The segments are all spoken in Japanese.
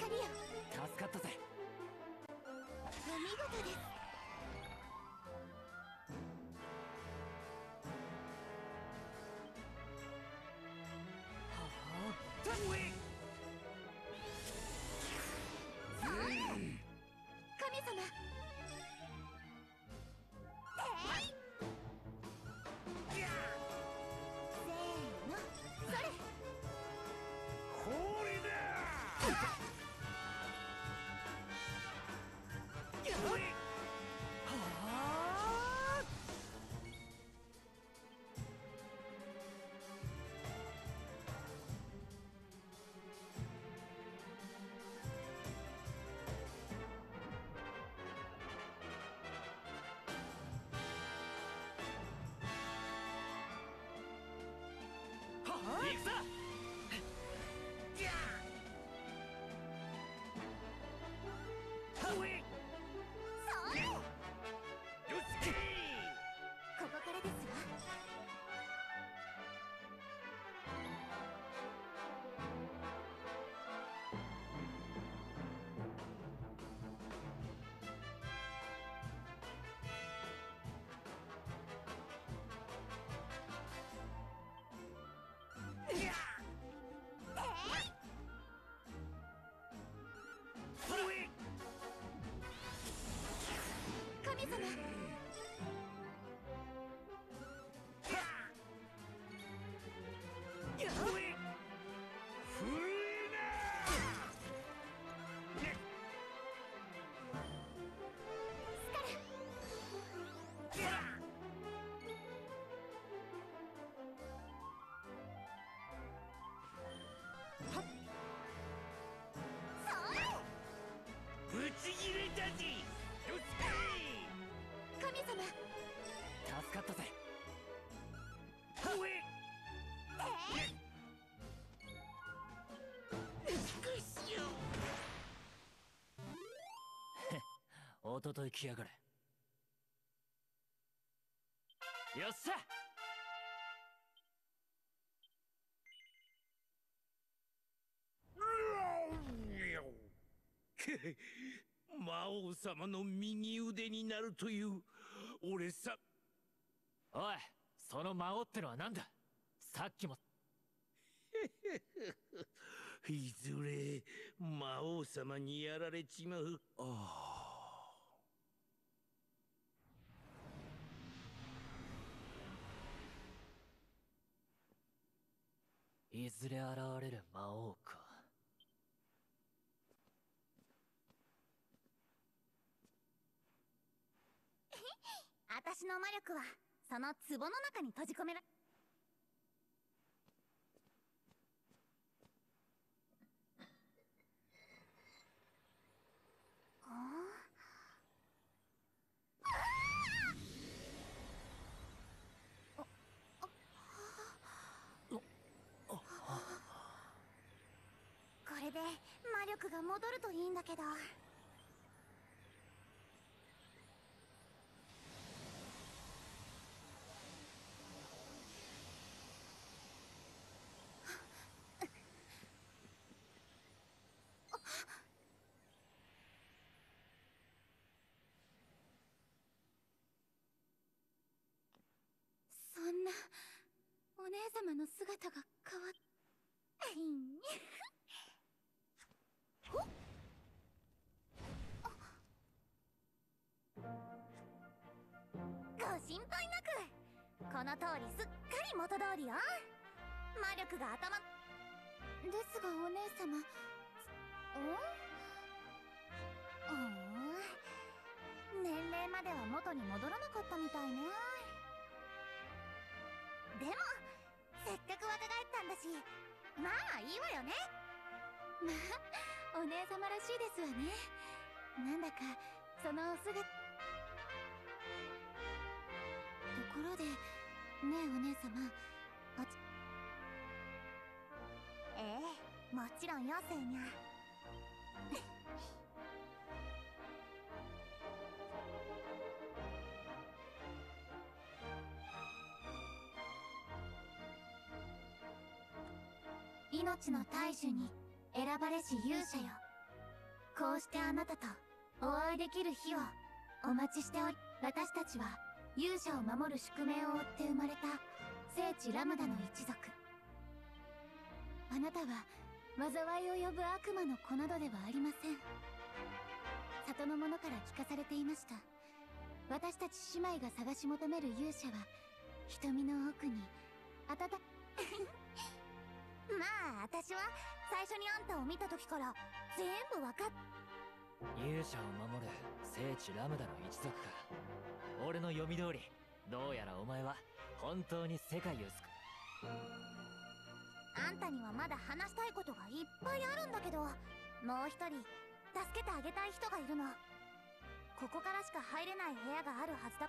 りよ。 助かったぜ。 お見事です。神様。 行くぞ。 ここからですわ。神様。 ぶち切れたぜ。 神様。 助かったぜ。おととい来やがれ。よっしゃ。魔王様の右腕になるという俺さ。おい、その魔王ってのは何だ。さっきもいずれ魔王様にやられちまう。いずれ現れる魔王か。 私の魔力はその壺の中に閉じ込めら。これで魔力が戻るといいんだけど。そんなお姉様の姿が変わっ。ほっ。ご心配なく。この通りすっかり元通りよ。魔力が頭ですがお姉様。年齢までは元に戻らなかったみたいね。でもせっかく若返ったんだし、まあいいわよね。まあお姉様らしいですわね。なんだかそのお姿。ところでねえお姉様、ええ、もちろんよセーニャ。命の大樹に選ばれし勇者よ。 こうしてあなたとお会いできる日をお待ちしており、私たちは勇者を守る宿命を負って生まれた聖地ラムダの一族。あなたは災いを呼ぶ悪魔の子などではありません。里の者から聞かされていました。私たち姉妹が探し求める勇者は瞳の奥にまあ私は最初にあんたを見た時から全部わかっ。 勇者を守る聖地ラムダの一族か。俺の読み通り、どうやらお前は本当に世界を救う。 あんたにはまだ話したいことがいっぱいあるんだけど、もう一人助けてあげたい人がいるの。ここからしか入れない部屋があるはずだ。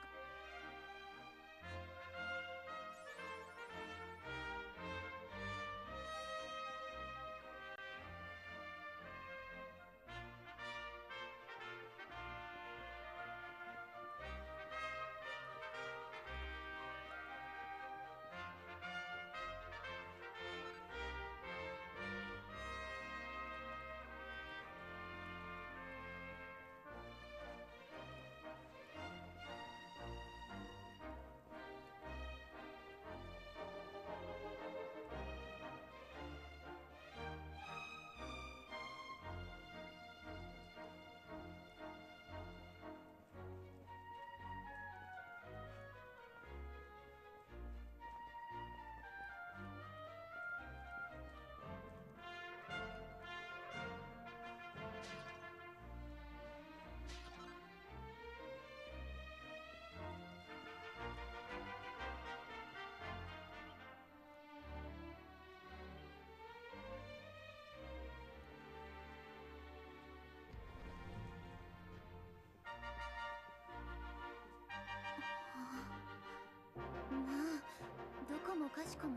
まあどこもかしこも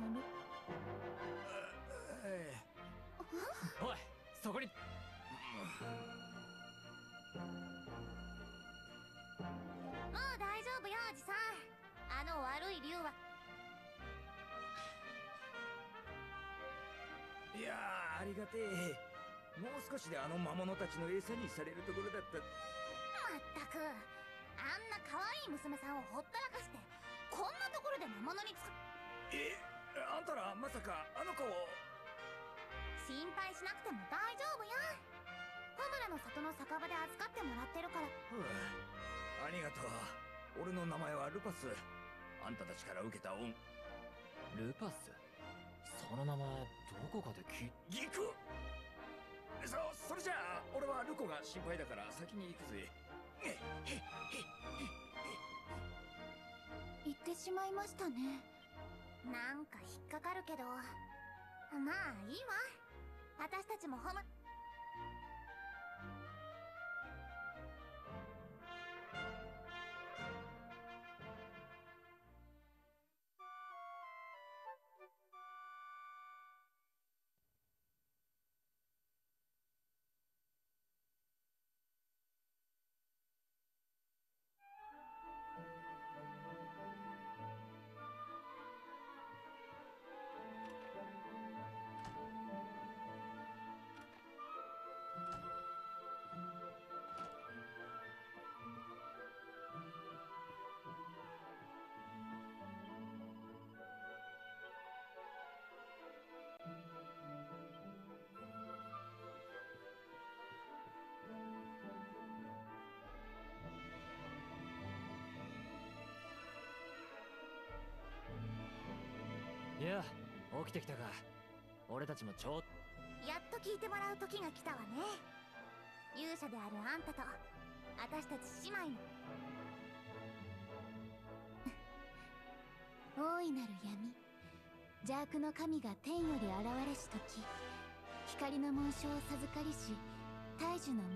おい、そこに。 もう大丈夫よおじさん。あの悪い竜は。 いやー、ありがてえ。もう少しであの魔物たちの餌にされるところだった。 まったく、あんな可愛い娘さんをほったらかしてこんなところで魔物にあんたらまさかあの子を。 心配しなくても大丈夫や。ホムラの里の酒場で預かってもらってるから。 ありがとう。俺の名前はルパス。あんたたちから受けた恩。 ルパス、その名前どこかでギク。それじゃあ俺はルコが心配だから先に行くぜ。 行ってしまいましたね。なんか引っかかるけど、まあいいわ。私たちもホム。 いや、起きてきたか。俺たちもやっと聞いてもらう時が来たわね。勇者であるあんたと私たち姉妹の大いなる闇、邪悪の神が天より現れし時、光の紋章を授かりし大樹の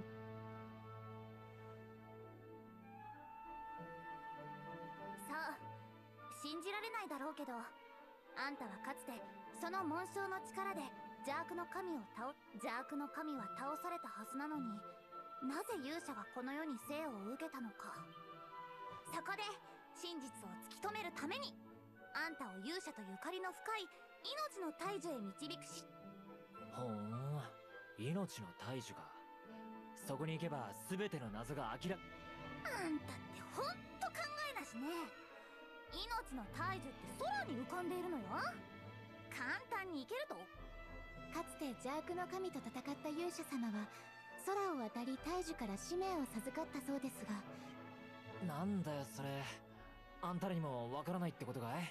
そう信じられないだろうけど、あんたはかつてその紋章の力で邪悪の神は倒されたはずなのに、なぜ勇者がこの世に生を受けたのか。そこで真実を突き止めるためにあんたを勇者とゆかりの深い命の大樹へ導くし。 ほーん、命の大樹か。 そこに行けば全ての謎が明らか。 あんたってほんと考えなしね。命の大樹って空に浮かんでいるのよ。簡単に行けると。かつて邪悪の神と戦った勇者様は空を渡り大樹から使命を授かったそうですが。 なんだよそれ、あんたらにもわからないってことかい？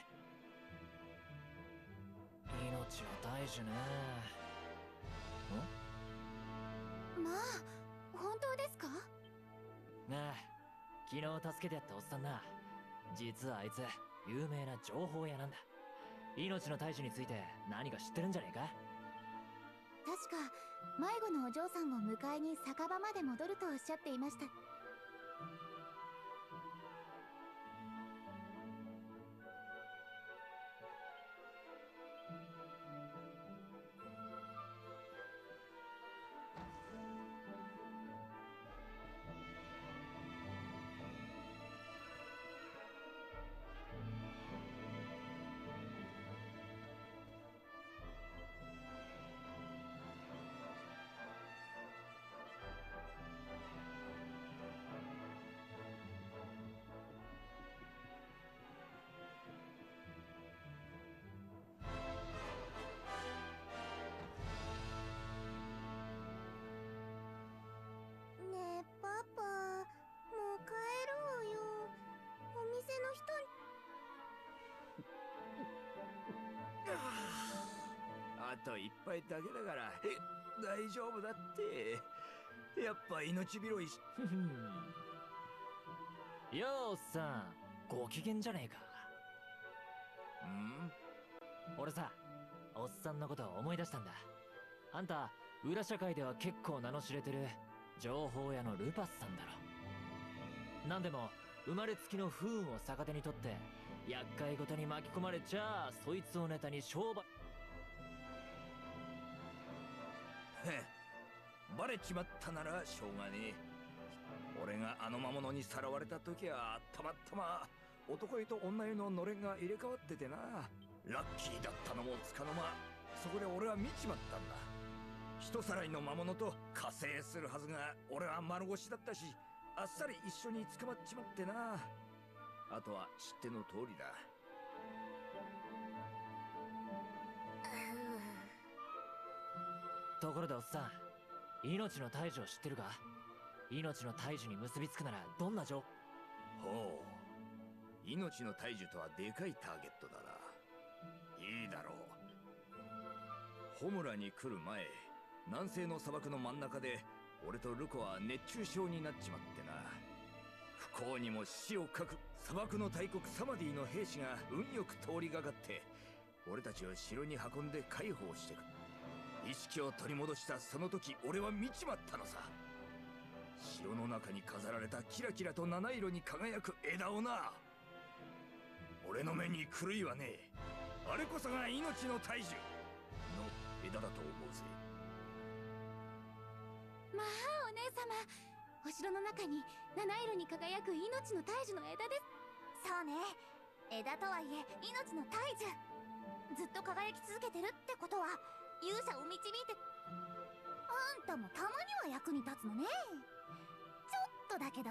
命の大樹ね。 まあ本当ですか？ ねえ、昨日助けてやったおっさんな、実はあいつ有名な情報屋なんだ。命の大樹について何か知ってるんじゃねえか？ 確か迷子のお嬢さんを迎えに酒場まで戻るとおっしゃっていました。ねえパパ、もう帰ろうよ。お店の人に。 あと一杯だけだから大丈夫だって。やっぱ命拾いし。 よーおっさん、ご機嫌じゃねえか。俺さ、おっさんのことを思い出したんだ。あんた裏社会では結構名の知れてる情報屋のルパスさんだろ。なんでも生まれつきの不運を逆手にとって厄介ごとに巻き込まれちゃあ、そいつをネタに商売。 バレちまったならしょうがねえ。俺があの魔物にさらわれた時はたまたま男湯と女湯ののれんが入れ替わっててな。ラッキーだったのもつかの間、そこで俺は見ちまったんだ。人さらいの魔物と加勢するはずが俺は丸腰だったし、あっさり一緒に捕まっちまってな。あとは知っての通りだ。 ところでおっさん、命の大樹を知ってるか？命の大樹に結びつくならどんな情報？ ほう、命の大樹とはでかいターゲットだな。いいだろう。ホムラに来る前、南西の砂漠の真ん中で俺とルコは熱中症になっちまってな。不幸にも死をかく砂漠の大国サマディの兵士が運よく通りがかって俺たちを城に運んで解放してく。意識を取り戻したその時、俺は見ちまったのさ。城の中に飾られたキラキラと七色に輝く枝をな。俺の目に狂いはねえ。あれこそが命の大樹の枝だと思うぜ。 まあお姉様、お城の中に七色に輝く命の大樹の枝です。そうね、枝とはいえ命の大樹、ずっと輝き続けてるってことは勇者を導いて。あんたもたまには役に立つのね。ちょっとだけど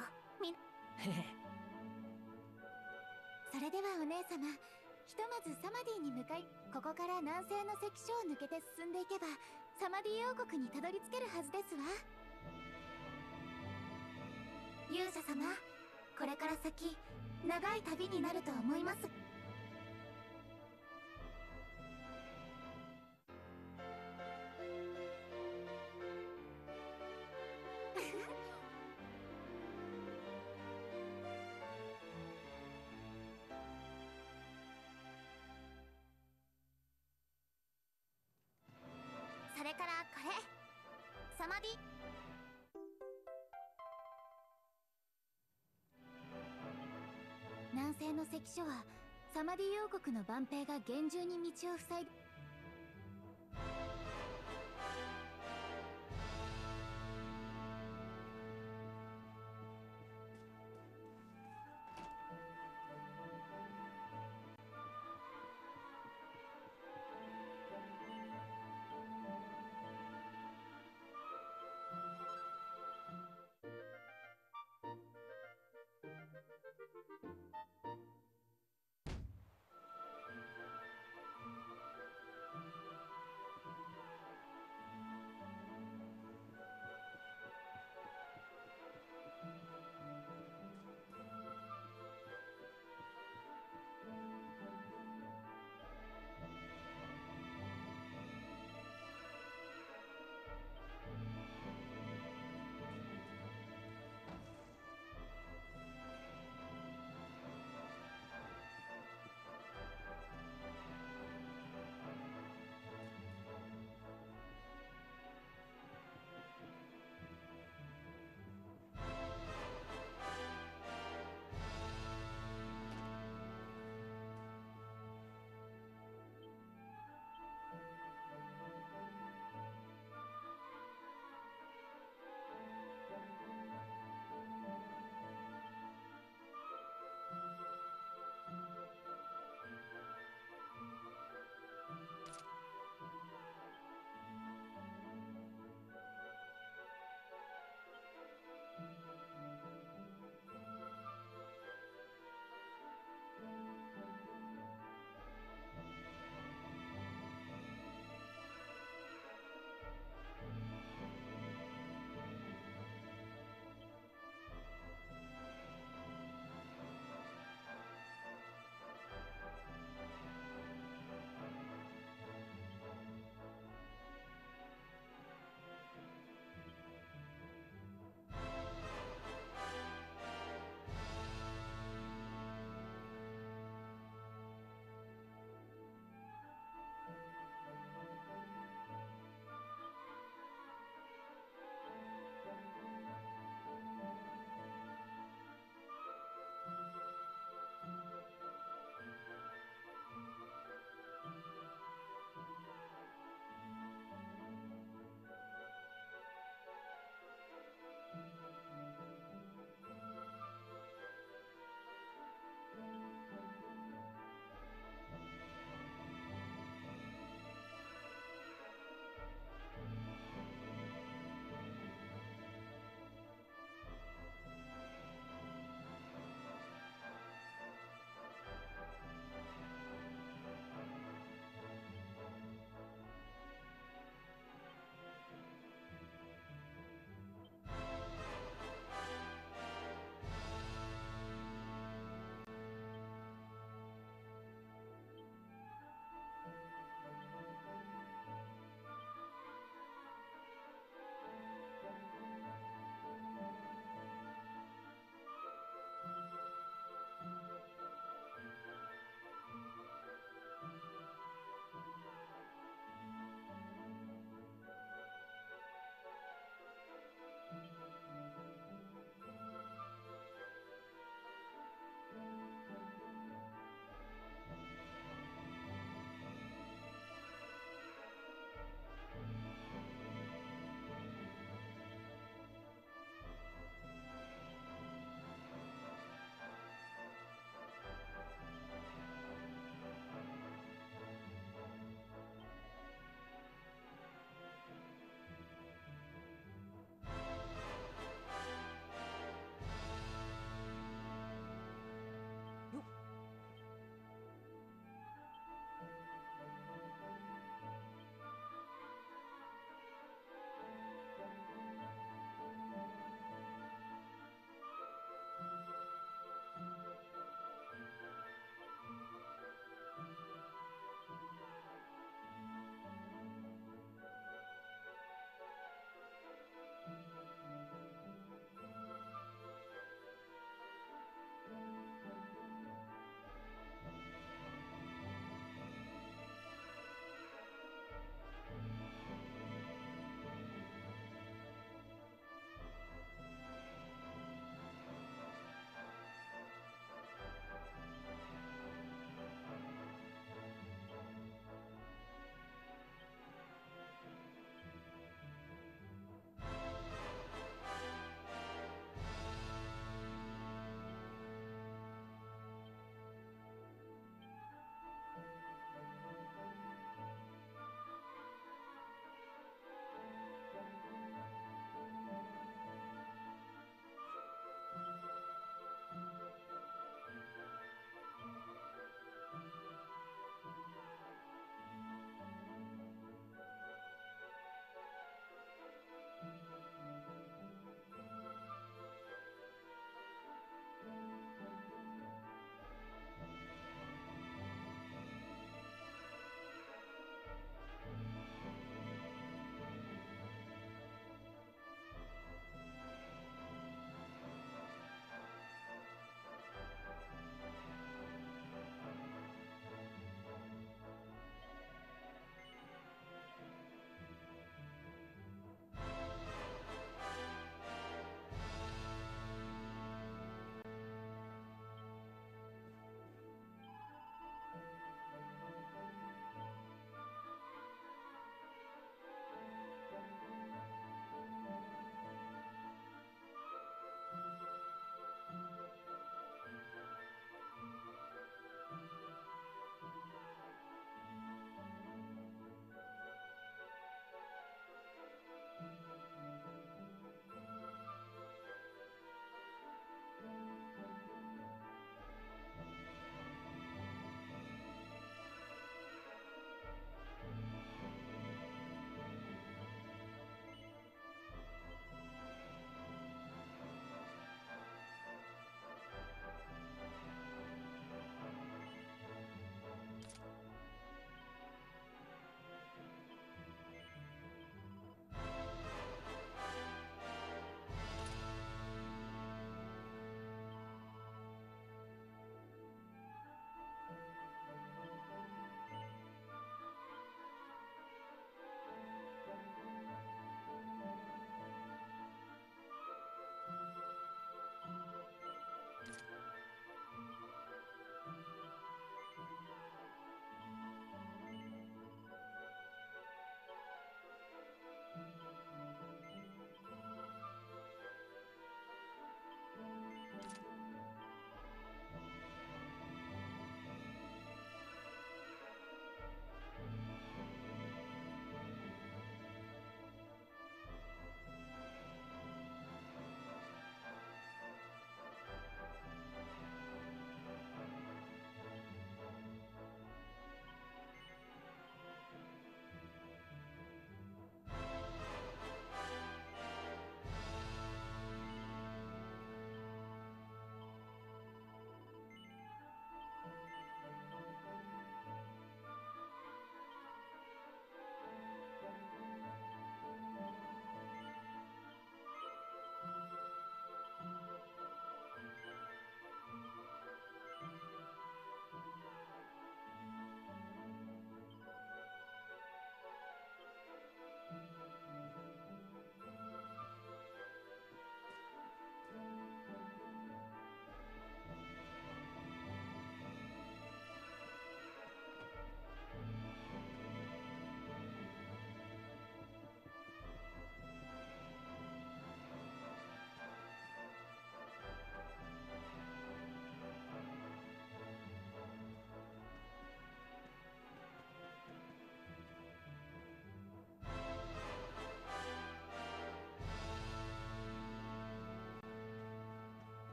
それではお姉様、ひとまずサマディに向かい、ここから南西の関所を抜けて進んでいけばサマディ王国にたどり着けるはずですわ。勇者様、これから先長い旅になると思います。それからこれ、サマディ。南西の関所はサマディ王国の万兵が厳重に道を塞いで